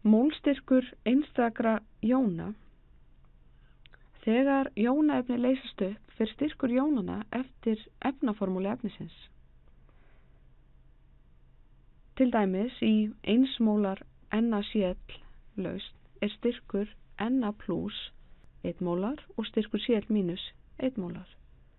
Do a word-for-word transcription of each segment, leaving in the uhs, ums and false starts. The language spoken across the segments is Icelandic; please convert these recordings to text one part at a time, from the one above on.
Mólstyrkur einstakra jóna. Þegar jónaefni leysast upp fer styrkur jónanna eftir efnaformúlu efnisins. Til dæmis í eins mólar NaCl lausn er styrkur Na plus einn mólar og styrkur Cl mínus einn mólar.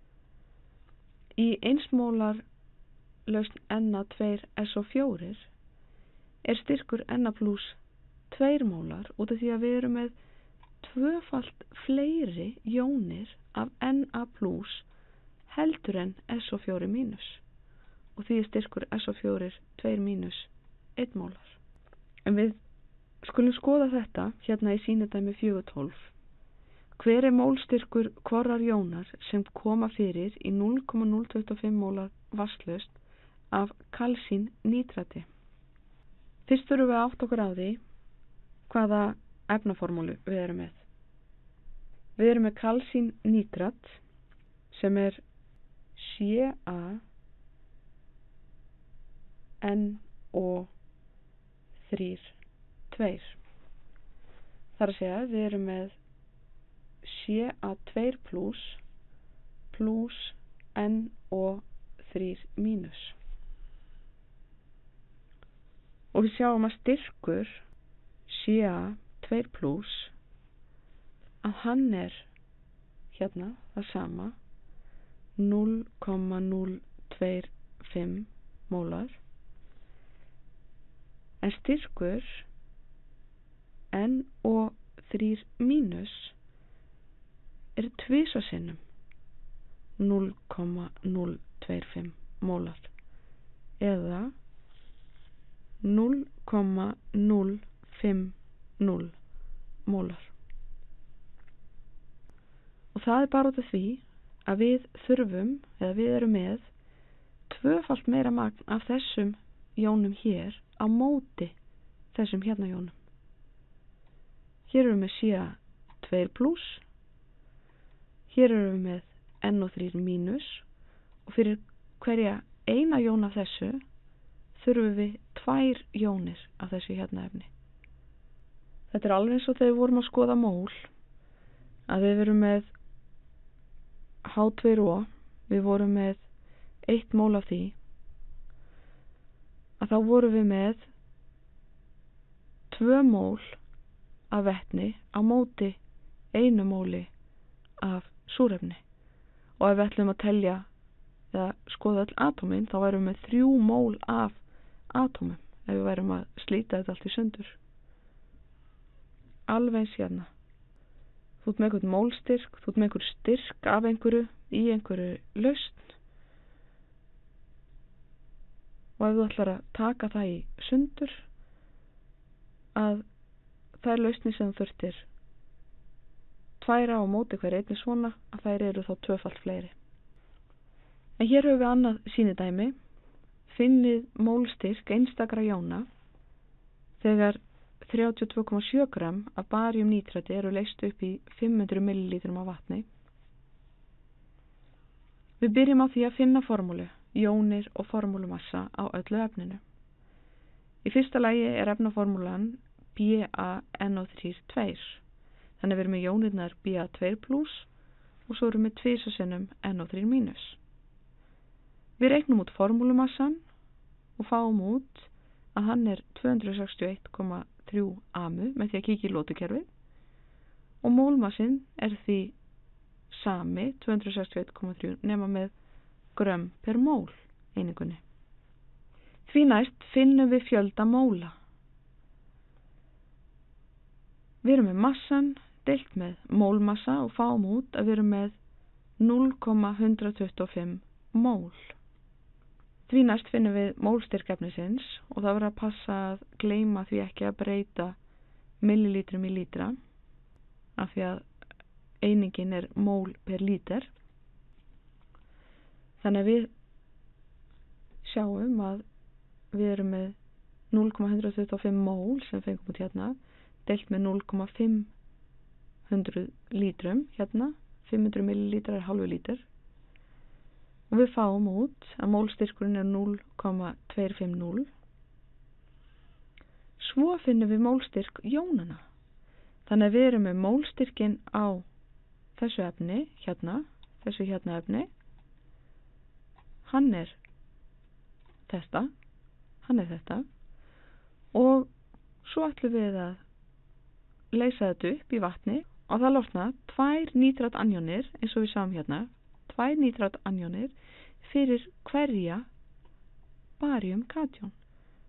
Í eins mólar lausn Na tvö S O fjögur er styrkur Na plus tveir mólar út af því að við erum með tvöfalt fleiri jónir af Na plus heldur en S O fjögur mínus og því er styrkur S O fjögur tveir mínus einn mólar. En við skulum skoða þetta hérna í sýnidæmi fjögur tólf. Hver er mólstyrkur hvorrar jónar sem koma fyrir í núll komma núll tuttugu og fimm mólar vatnslausn af kalsínnítrati? Fyrst þurfum við að átta okkur á því hvaða efnaformúlu við erum með. Við erum með kalsínnítrat sem er C A N O þrjú tveir. Þar að segja við erum með C A tvö plus plus N O þrjú mínus. Og við sjáum að styrkur C A tvö plus að hann er hérna það sama núll komma núll tveir fimm mólar en styrkur N O þrjú mínus er tvisvar sinnum núll komma núll tveir fimm mólar eða núll komma núll fimm núll mólar. Og það er bara út af því að við þurfum, eða við erum með tvöfalt meira magn af þessum jónum hér á móti þessum hérna jónum. Hér erum við með C A tvö plus, hér erum við með N O þrjú mínus og fyrir hverja eina jón af þessu þurfum við tvær jónir af þessu hérna efni. Þetta er alveg eins og þegar við vorum að skoða mól, að við verum með H tvö O, við vorum með eitt mól af því, að þá vorum við með tvö mól af vetni á móti einu móli af súrefni. Og ef við ætlum að telja eða skoða öll atómin, þá værum við með þrjú mól af atómum ef við værum að slíta þetta allt í sundur. Alveg eins hérna. Þú ert með einhvern mólstyrk, þú ert með einhver styrk af einhverju í einhverju lausn og ef þú ætlar að taka það í sundur að það er lausni sem þú þurftir tværa á móti hver einni svona að þær eru þá tvöfalt fleiri. En hér höfum við annað sýnidæmi. Finnið mólstyrk einstakra jóna þegar þrjátíu og tvö komma sjö grömm af baríumnítrati eru leyst upp í fimm hundruð millilítrum af vatni. Við byrjum á því að finna formúlu, jónir og formúlumassa á öllu efninu. Í fyrsta lagi er efnaformúlan B A N O þrjú tveir. Þannig við erum með jónirnar B A tvö plus og svo erum við tvisvar sinnum N O þrjú mínus. Við reiknum út formúlumassan og fáum út að hann er tvö hundruð sextíu og eitt komma þrjú amu með því að kíkja í lótukerfið og mólmassinn er því sami tvö hundruð sextíu og eitt komma þrjú nema með grömm per mól einingunni. Því næst finnum við fjölda móla. Við erum með massan deilt með mólmassa og fáum út að við erum með núll komma hundrað tuttugu og fimm mól. Því næst finnum við mólstyrk efnisins og það verður að passa að gleyma því ekki að breyta millilítrum í lítra af því að einingin er mól per líter. Þannig að við sjáum að við erum með núll komma hundrað tuttugu og fimm mól sem fengum út hérna deilt með núll komma fimm hundruð lítrum hérna, fimm hundruð millilítrar er hálfu lítur. Og við fáum út að mólstyrkurinn er núll komma tveir fimm núll. svo finnum við mólstyrk jónana. Þannig að við erum með mólstyrkin á þessu efni, hérna, þessu hérna efni. Hann er þetta, hann er þetta og svo ætlum við að leysa þetta upp í vatni og það losna tvær nítrat-anjónir, eins og við sáum hérna, tvær nítrat-anjónir fyrir hverja baríum-katjón.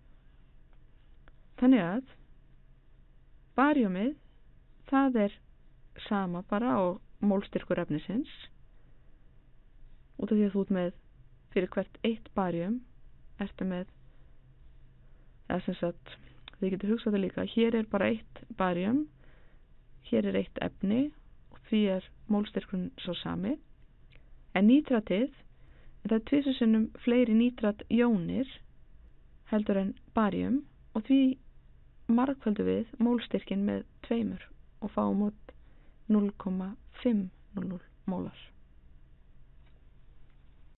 Þannig að baríumið, það er sama bara á mólstyrkur efnisins, út af því að þú ert með fyrir hvert eitt baríum, ertu með, eða sem sagt, þið getur hugsað það líka, hér er bara eitt baríum, hér er eitt efni og því er mólstyrkurinn svo sami, en nítratið, það er tvisvar sinnum fleiri nítratjónir heldur en baríum og því margföldu við mólstyrkin með tveimur og fáum út núll komma fimm núll núll mólar.